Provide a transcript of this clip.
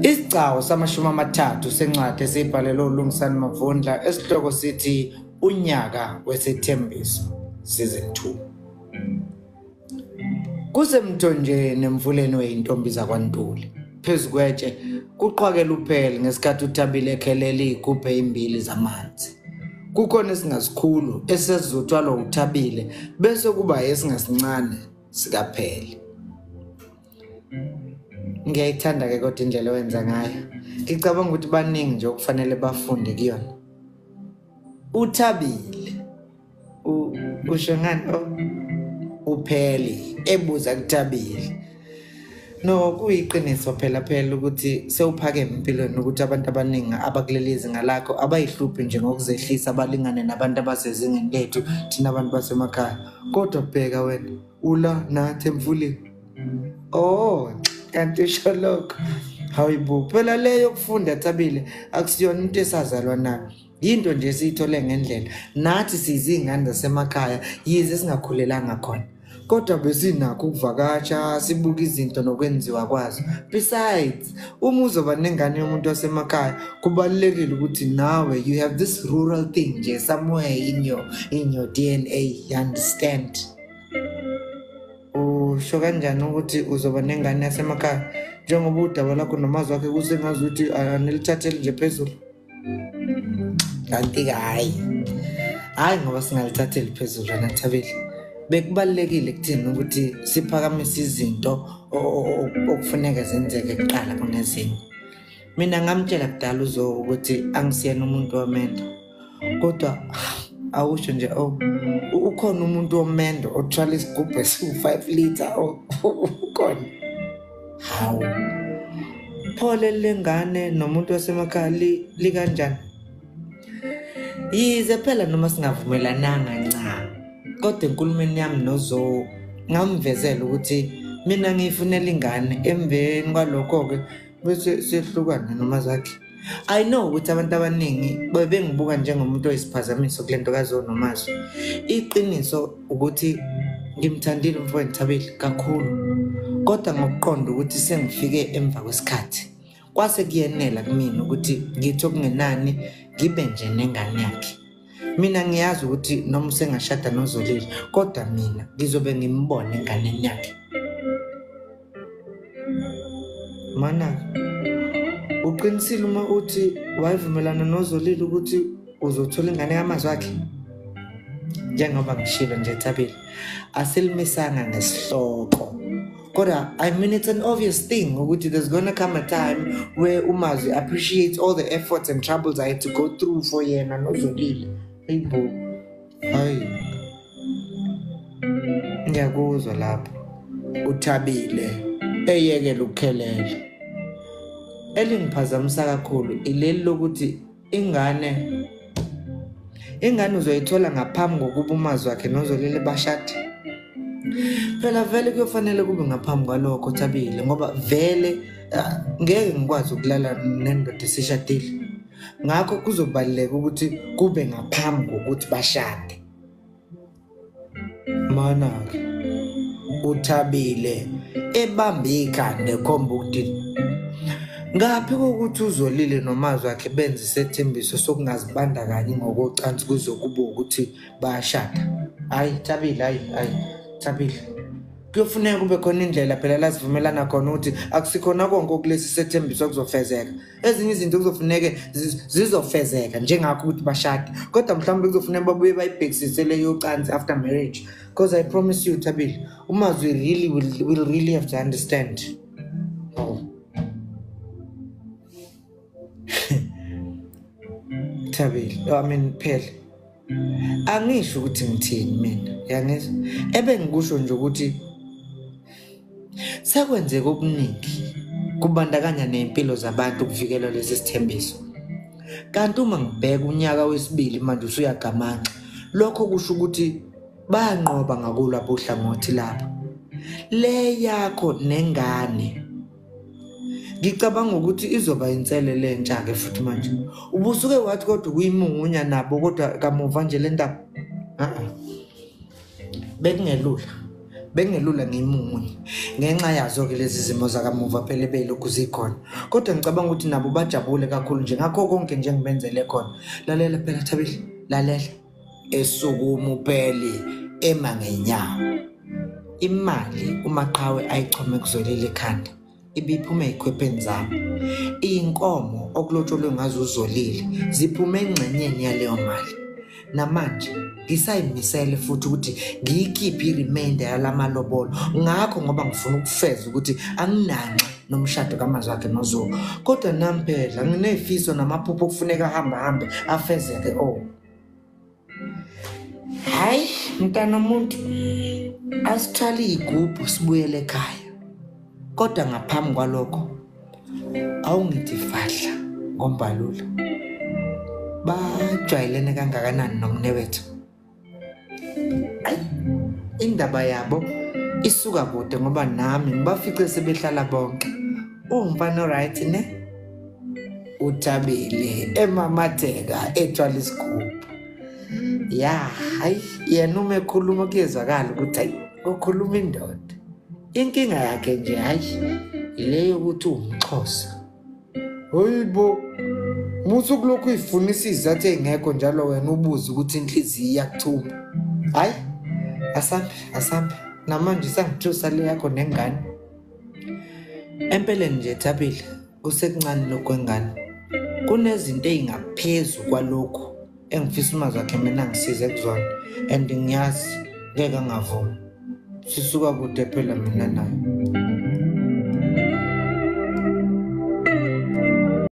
Isigcawu samashumi amathathu sencwadi esibhalelwe uLungisani Mavundla esihloko sithi Unyaka Wesithembiso Season 2. Kusemthonjeni emfuleni weintombi zakwaNtuli. Phezu kwetshe kuqhwakela uphele ngesikhathi uThabile ekhelela igubhe imbili zamanzi. Kukhona esingasikhulu esizothwalwa uThabile bese kuba esingasincane sikaphele. Ngiyayithanda ke kodwa indlela owenza ngayo. Ngicabanga ukuthi baningi nje okufanele bafunde kuyona. uThabile usho ngani uphele ebuza kuThabile. No kuyiqiniso phela ukuthi sewuphakeme empilweni ukuthi abantu abaningi abakuleli izinga lakho abayihluphi nje ngokuzehlisa abalingane nabantu abasezingeni lethu thina abantu basemakhaya. Kodwa bheka wena ula nathi emfuleni. Oh kanti usho lokho. Hayibo phela leyo kufunda Thabile akusiyona into esazalwa nayo. Yinto nje siyithole ngendlela. Nathi sizingane zasemakhaya yize singakhulelanga khona. Kodwa besinakho ukuvakatsha sibuka izinto nokwenziwa kwazo. Besides, uma uzoba nengane yomuntu wasemakhaya kubalekile ukuthi nawe you have this rural thing nje somewhere in your DNA, you understand? Usho kanjani ukuthi uzoba nengane yasemakhaya njengoba udaba lakho nomazi wakhe kusengazi ukuthi anelithathele nje phezulu? Kanti hayi ngoba singalithatheli phezulu na Thabile. Bekubalekile kuthina ukuthi siphakamise izinto okufuneka zenzeke kuqala kunezinye. Mina ngamtshela kudala ukuthi angisiyena umuntu wamendo. Kodwa awusho nje ukhona umuntu wamendo othwala isigubhu esi5 liter ukhona. Hawu. Phole lengane nomuntu wasemakhaya li kanjani? Yize phela noma singavumelananga ncane. Kodwa enkulumeni yami noZo ngamvezela ukuthi mina ngiyifunela ingane emveni kwalokho ke bese sihlukana noma zakhe. I know ukuthi abantu abaningi bebengibuka njengomuntu oyisiphazamiso kulento kaZo noMazi. Iqiniso ukuthi ngimthandile umfowethu Thabile kakhulu. Kodwa ngokuqonda ukuthi sengifike emva kwesikhathi. Kwase kuyenela kumina ukuthi ngithi okungenani ngibe nje nengane yakhe. Mina ngiyazi ukuthi noma sengashada noZolile kodwa mina ngizobe ngimbone enganeni yakhe. Mana uqinisile uma uthi wayivumelana noZolile ukuthi uzothola ingane yamazi wakhe? Njengoba ngishilo nje Thabile asilimisanga ngesihloko. Kodwa I mean it's an obvious thing ukuthi there's gonna come a time where uMazi appreciates all the efforts and troubles I had to go through for yena noZolile. Hayibo. Hayi. Ngiyakuzwa lapho. uThabile eyekela ukukhelela. Elingiphazamisa kakhulu ileli lokuthi ingane uzoyithola ngaphambi kokuba uMazi wakhe noZolile bashade. Phela vele kuyofanele kube ngaphambi kwalokho Thabile ngoba vele ngeke ngikwazi ukulala nendoda esishadile. Ngakho kuzobaleka ukuthi kube ngaphambi kokuthi bashade. Mana ke uThabile ebambe ikhanda ekhomba ukuthi ngaphi kokuthi uZolile noMazi wakhe benze isethembiso sokungazibandakanya ngokocansi kuzokuba ukuthi bayashada. Hayi Thabile hayi Thabile. Kuyofuneka kube khona indlela phela la sivumelana khona ukuthi akusikhona konke okulesi sethembiso kuzofezeka. Ezinye izinto kuzofuneka zizofezeka njengakho ukuthi bashade. Kodwa mhlawumbe kuzofuneka babuye bayibhekisise leyo cansi after marriage. Because I promise you Thabile, uMazi will really have to understand. Oh. Thabile, I mean phela. Angisho ukuthi ngithini mina, yangizwa? Ebengikusho nje ukuthi sekwenzeka okuningi kubandakanya nempilo zabantu ukuvikela lesi sithembiso. Kanti uma ngibheka unyaka wesibili manje usuyagamanga, lokho kusho ukuthi bayanqoba ngakulwa bohlangothi lapha. Le yakho nengane ngicabanga ukuthi izoba inselele entsha ke futhi manje. Ubusuke wathi kodwa kuyimungunya nabo kodwa kamuva nje le ndaba. Bekungelula. bengelula ngimunye ngenxa yazo ke lezi zimo zakamuva phela belokhu zikhona kodwa ngicabanga ukuthi nabo bajabule kakhulu nje ngakho konke nje ngibenzele khona lalela phela Thabile lalela esukuma upheli emangenyawo imali umaqhawe ayichome kuzolile ekhanda ibiphuma ezikhwepheni zami inkomo okulotsholwe ngazo uzolile ziphume engcenyeni yaleyo mali namanje ngisayimisele futhi ukuthi ngiyikhiphe iremainder yalamalobolo ngakho ngoba ngifuna ukufeza ukuthi anginanxa nomshado kaMazwakhe noZulu kodwa nami phela nginefiso namaphupho okufuneka hambe afezeke hayi mntana umuntu asithali igubhu sibuyele ekhaya kodwa ngaphambi kwalokho awungithi fahla ngombalula bajwayelene kangakanani nomnewethu indaba yabo isuka kude ngoba nami ngibafice sebehlala bonke umfana right ne uThabile emamatheka ethwala isigubhu hayi yena uma ekhuluma kuyezwakala ukuthi hayi ukhuluma indoda inkinga yakhe nje hayi ileyo ukuthi umXhosa hoyibo musu kulokhu ifunisa izathu engekho njalo wena ubuza ukuthi inhliziyo iyakuthuma hayi asambe namanje sangithusa le yakho nengane empeleni nje Thabile usekuncane lokwengane kunezinto ezingaphezulu kwalokho engifisa uMazwakhe mina ngisize kuzona and ngiyazi ngeke ngavuma sisuka kude phela mina naye